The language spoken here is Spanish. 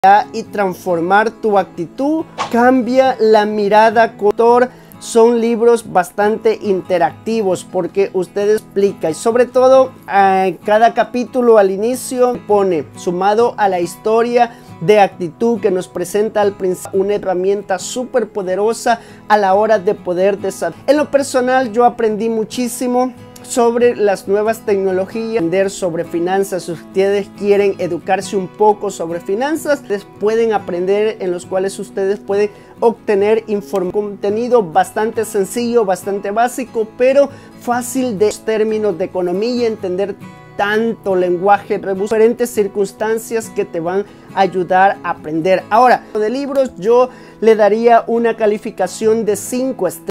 y transformar tu actitud. Cambia la mirada con autor. Son libros bastante interactivos porque usted explica y sobre todo cada capítulo al inicio pone, sumado a la historia de actitud que nos presenta al principio, una herramienta súper poderosa a la hora de poder desarrollar. En lo personal yo aprendí muchísimo sobre las nuevas tecnologías, aprender sobre finanzas. Si ustedes quieren educarse un poco sobre finanzas, ustedes pueden aprender, en los cuales ustedes pueden obtener contenido bastante sencillo, bastante básico, pero fácil de términos de economía, entender tanto lenguaje, diferentes circunstancias que te van a ayudar a aprender. Ahora, de libros yo le daría una calificación de 5 estrellas.